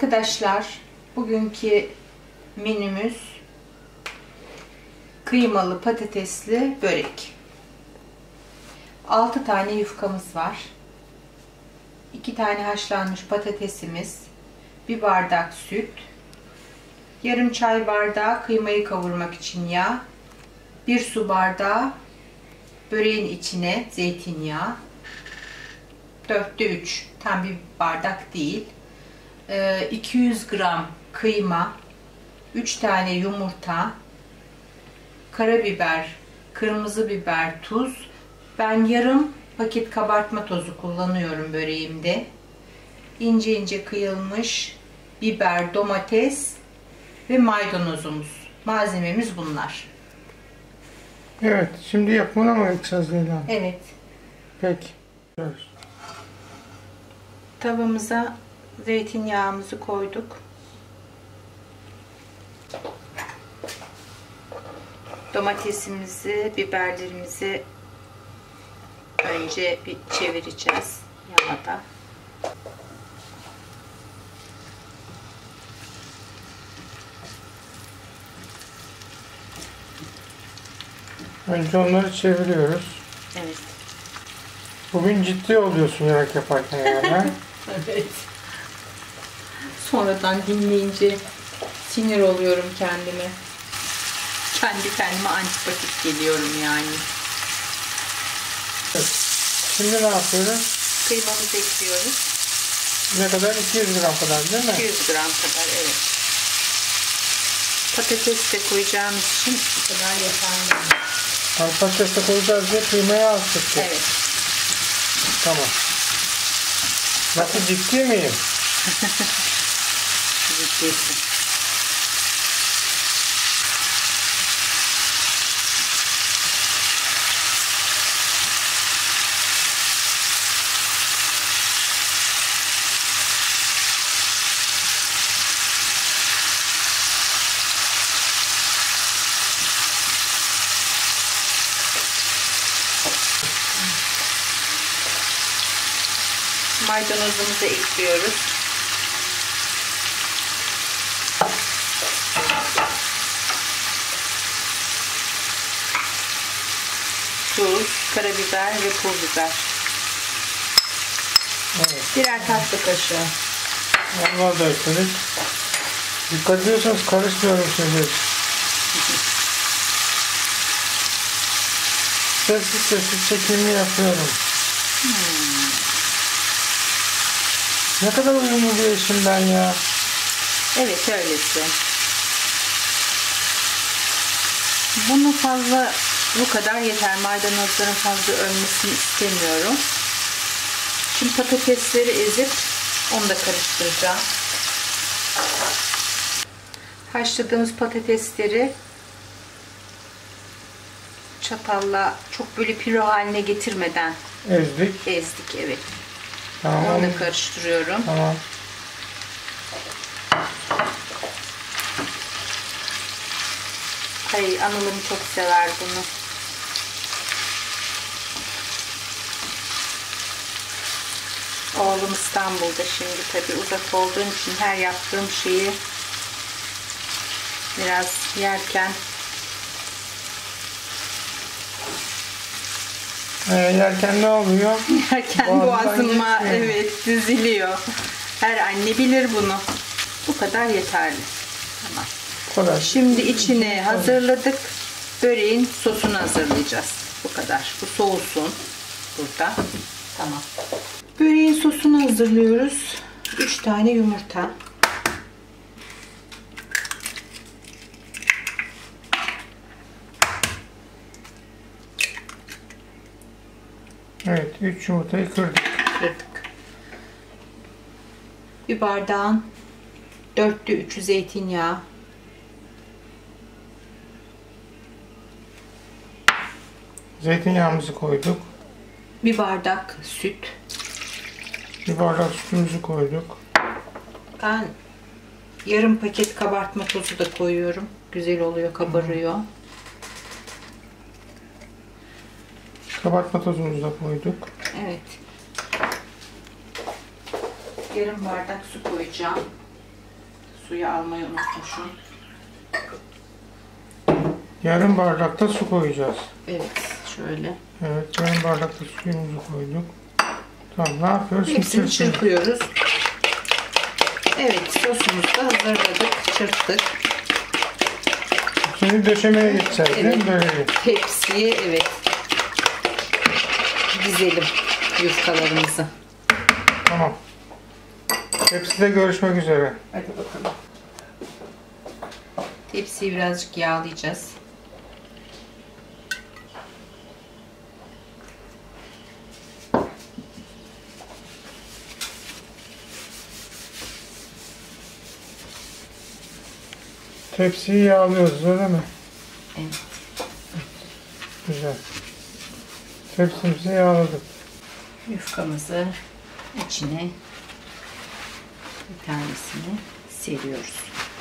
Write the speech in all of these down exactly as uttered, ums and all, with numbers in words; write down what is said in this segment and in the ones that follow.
Arkadaşlar, bugünkü menümüz kıymalı patatesli börek. altı tane yufkamız var. iki tane haşlanmış patatesimiz, bir bardak süt, yarım çay bardağı kıymayı kavurmak için yağ, bir su bardağı böreğin içine zeytinyağı, dörtte üç, tam bir bardak değil, iki yüz gram kıyma, üç tane yumurta, karabiber, kırmızı biber, tuz. Ben yarım paket kabartma tozu kullanıyorum böreğimde. İnce ince kıyılmış biber, domates ve maydanozumuz. Malzememiz bunlar. Evet, şimdi yapımına mı geçeceğiz Leyla? Evet. Peki. Tavamıza zeytinyağımızı koyduk. Domatesimizi, biberlerimizi önce bir çevireceğiz yağda. Önce onları çeviriyoruz. Evet. Bugün ciddi oluyorsun yemek yaparken yani. Evet. Sonradan dinleyince sinir oluyorum kendime. Kendi kendime antipatik geliyorum yani. Evet. Şimdi ne yapıyoruz? Kıymamızı ekliyoruz. Ne kadar? iki yüz gram kadar değil mi? iki yüz gram kadar, evet. Patates de koyacağımız için bu kadar yeterli. Yani patates de koyacağız diye kıymayı az tuttuk. Evet. Tamam. Nasıl, ciddi miyim? Ciddisin. Maydanozumuzu ekliyoruz. Tuz, karabiber ve pul biber. Evet. Birer tatlı kaşığı. Onları da ekledik. Dikkat ediyorsanız karışmıyorum şimdi. Sessiz sessiz çekimini yapıyorum. Hmm. Ne kadar uyumlu bir eşim ben ya. Evet, öylesi. Bunu fazla, bu kadar yeter. Maydanozların fazla ölmesini istemiyorum. Şimdi patatesleri ezip onu da karıştıracağım. Haşladığımız patatesleri çatalla çok böyle püre haline getirmeden ezdik. Ezdik, evet. Tamam. Onu da karıştırıyorum. Tamam. Ay, Anıl'ım çok sever bunu. Oğlum İstanbul'da şimdi, tabii uzak olduğum için her yaptığım şeyi biraz yerken Ee, yerken ne oluyor? yerken boğazıma evet diziliyor. Her anne bilir bunu. Bu kadar yeterli. Tamam. Kolay. Şimdi içine hazırladık. Böreğin sosunu hazırlayacağız. Bu kadar. Bu soğusun burada. Tamam. Böreğin sosunu hazırlıyoruz. üç tane yumurta. Evet, üç yumurtayı kırdık. Kırdık. Bir bardağın dörtte üçü zeytinyağı. Zeytinyağımızı koyduk. Bir bardak süt. Bir bardak sütümüzü koyduk. Ben yarım paket kabartma tozu da koyuyorum. Güzel oluyor, kabarıyor. Kabartma tozumuzu da koyduk. Evet. Yarım bardak su koyacağım. Suyu almayı unutmuşum. Yarım bardak da su koyacağız. Evet, şöyle. Evet, yarım bardak da suyumuzu koyduk. Tamam, ne yapıyoruz? Hepsini çırpıyoruz. Evet, sosumuzu da hazırladık, çırptık. Şimdi döşemeye geçeceğiz Evet. değil mi? Böyle. Tepsiye evet dizelim yufkalarımızı. Tamam. Tepside görüşmek üzere. Hadi bakalım. Tepsiyi birazcık yağlayacağız. Tepsiyi yağlıyoruz öyle mi? Evet. Güzel. Tepsimizi yağladık. Yufkamızı içine bir tanesini seriyoruz.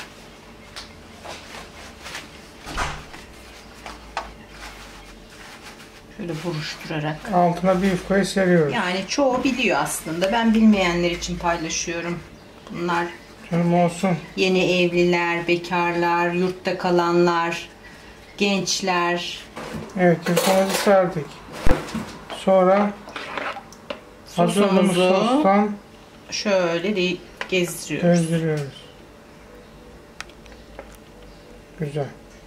Şöyle buruşturarak. Altına bir yufkayı seriyoruz. Yani çoğu biliyor aslında. Ben bilmeyenler için paylaşıyorum. Bunlar Canım olsun. yeni evliler, bekarlar, yurtta kalanlar, gençler. Evet, yufkamızı serdik. Sonra hazırladığımız Sosumuzu sostan şöyle de gezdiriyoruz. gezdiriyoruz. Güzel.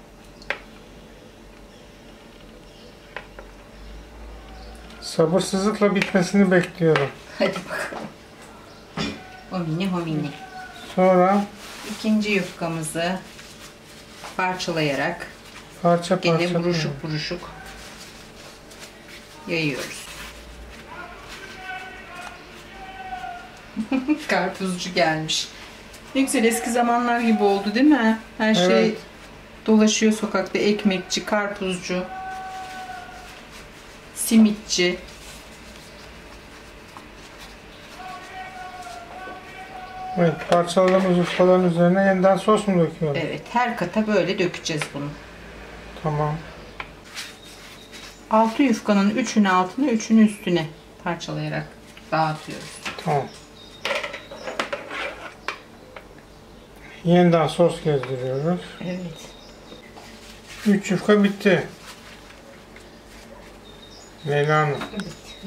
Sabırsızlıkla bitmesini bekliyorum. Hadi bakalım. Homini homini. Sonra İkinci yufkamızı parçalayarak parça parça gene buruşuk koyuyoruz. buruşuk yayıyoruz. Karpuzcu gelmiş. Ne güzel eski zamanlar gibi oldu değil mi? Her şey Evet. dolaşıyor sokakta. Ekmekçi, karpuzcu, simitçi. Evet, parçaladığımız yufkaların üzerine yeniden sos mu döküyoruz? Evet, her kata böyle dökeceğiz bunu. Tamam. Altı yufkanın üçünü altına, üçünü üstüne parçalayarak dağıtıyoruz. Tamam. Yeniden sos gezdiriyoruz. Evet. Üç yufka bitti. Leyla Hanım. Evet.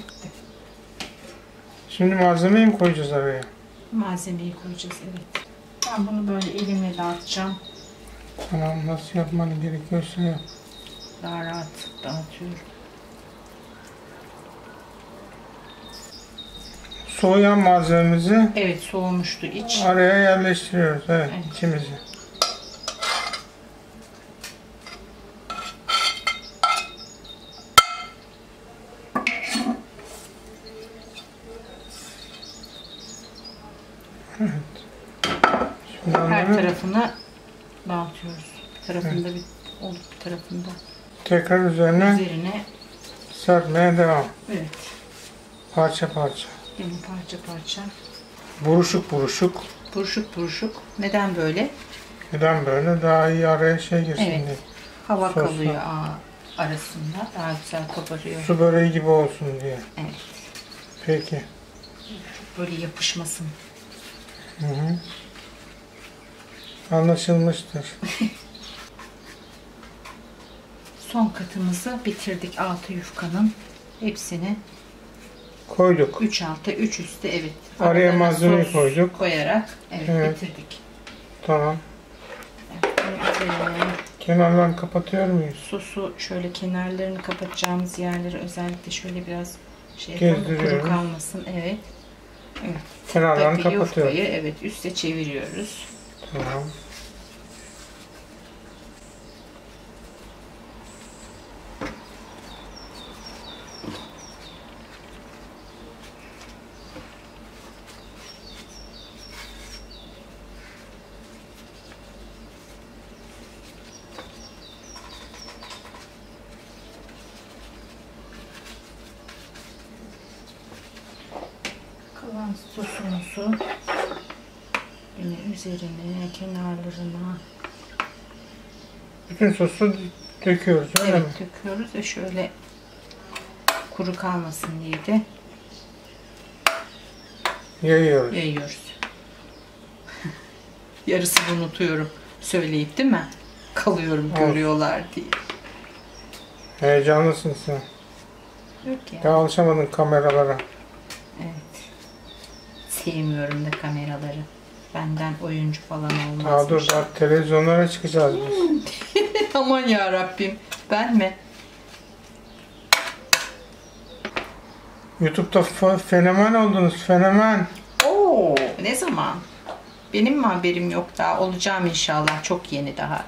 Şimdi malzemeyi mi koyacağız araya? Malzemeyi koyacağız, evet. Ben bunu böyle elimle dağıtacağım. Tamam, nasıl yapman gerekiyorsa yap. Daha rahat dağıtıyorum. Soğuyan malzememizi Evet, soğumuştu iç. araya yerleştiriyoruz. Evet, Evet. içimizi. Evet. Şimdi Her onları tarafına dağıtıyoruz. Bir tarafında bir olup bir tarafında tekrar üzerine üzerine. serpmeye devam. Evet. Parça parça. Yine parça parça. Buruşuk buruşuk. Buruşuk buruşuk. Neden böyle? Neden böyle? Daha iyi araya şey girsin Evet. diye. Hava Sosla. kalıyor a- arasında. Daha güzel kabarıyor. Su böreği gibi olsun diye. Evet. Peki. Çok böyle yapışmasın. Hı hı. Anlaşılmıştır. Son katımızı bitirdik altı yufkanın. Hepsini Koyduk. üç altı üç üstü evet. Araya Aralarına malzemeyi sos koyduk. koyarak evet, Evet. bitirdik. Tamam. Evet, üzerine Kenarlarını kapatıyor muyuz? sosu şöyle kenarlarını kapatacağımız yerleri özellikle şöyle biraz şey yapalım, kuru Gezdiriyoruz. kalmasın. Evet. Evet. Kenarlarını Tabii kapatıyoruz. yufkayı evet üste çeviriyoruz. Tamam. Kalan sosumuzu yine üzerine, kenarlarına Bütün sosu döküyoruz öyle evet mi? döküyoruz ve şöyle kuru kalmasın diye de Yayıyoruz. yayıyoruz. Yarısını unutuyorum söyleyip, değil mi? Kalıyorum Evet. görüyorlar diye. Heyecanlısın sen. Yok ya. Daha alışamadın kameralara. Evet. Sevmiyorum da kameraları. Benden oyuncu falan olmaz. Daha dur, daha televizyonlara çıkacağız biz. Aman ya Rabbim. Ben mi? YouTube'da fe- fenomen oldunuz, fenomen. Oo, ne zaman? Benim mi haberim yok daha? Olacağım inşallah. Çok yeni daha.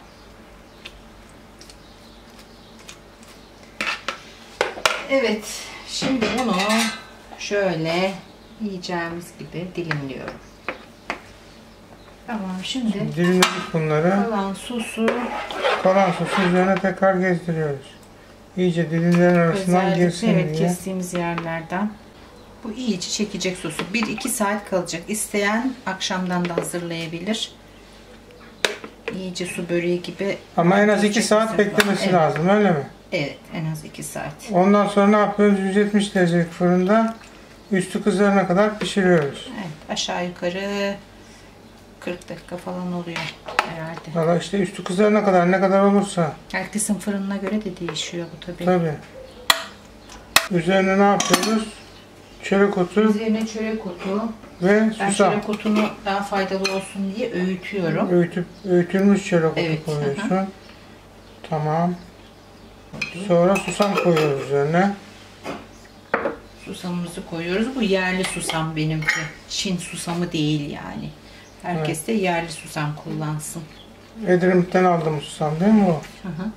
Evet. Şimdi bunu şöyle yiyeceğimiz gibi dilimliyorum. Tamam, şimdi Dilimledik bunları. kalan sosu Kalan sosu üzerine tekrar gezdiriyoruz. İyice dilimlerin arasından özellikle girsin evet, diye. kestiğimiz yerlerden bu iyice çekecek sosu. bir iki saat kalacak. İsteyen akşamdan da hazırlayabilir. İyice su böreği gibi. Ama en az iki Çekmesi saat lazım. beklemesi Evet. lazım, öyle mi? Evet, en az iki saat. Ondan sonra ne yapıyoruz? yüz yetmiş derecelik fırında üstü kızarana kadar pişiriyoruz. Evet, aşağı yukarı kırk dakika falan oluyor herhalde. Valla işte üstü kızarana kadar, ne kadar olursa. Herkesin fırınına göre de değişiyor bu tabii. Tabii. Üzerine ne yapıyoruz? Çörek otu Üzerine çörek otu. ve Ben susam. çörek otunu daha faydalı olsun diye öğütüyorum. Öğütüp, öğütülmüş çörek otu Evet, koyuyorsun. hı hı. Tamam. Sonra susam koyuyoruz üzerine. Susamımızı koyuyoruz. Bu yerli susam benimki. Çin susamı değil yani. Herkes de yerli susam kullansın. Edremit'ten aldığımız susam değil mi o? Hı hı.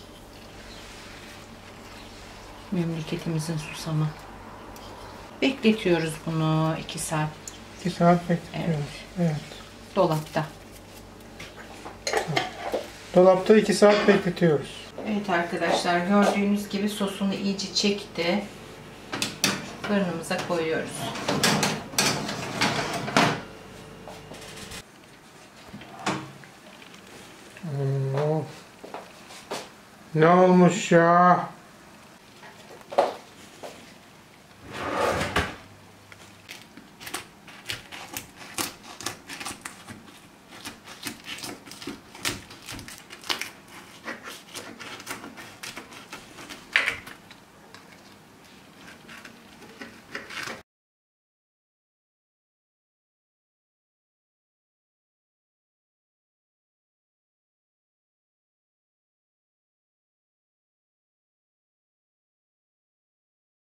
Memleketimizin susamı. Bekletiyoruz bunu iki saat iki saat bekletiyoruz. Evet. dolapta. Dolapta iki saat bekletiyoruz. Evet arkadaşlar, gördüğünüz gibi sosunu iyice çekti. Fırınımıza koyuyoruz. Hmm. Ne olmuş ya?